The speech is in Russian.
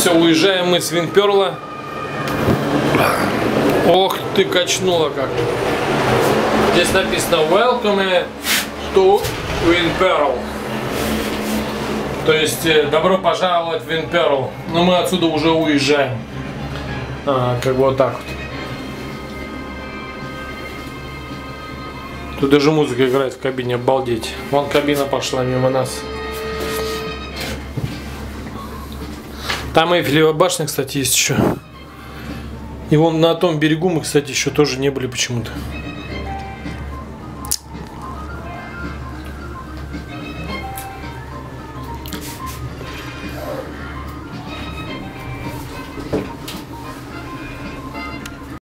Все, уезжаем мы с Винперла. Ох ты, качнула как. Здесь написано Welcome to Винперл. То есть добро пожаловать в Винперл. Но мы отсюда уже уезжаем. Как бы вот так вот. Тут даже музыка играет в кабине, обалдеть. Вон кабина пошла мимо нас. Там Эйфелева башня, кстати, есть еще. И вон на том берегу мы, кстати, еще тоже не были почему-то.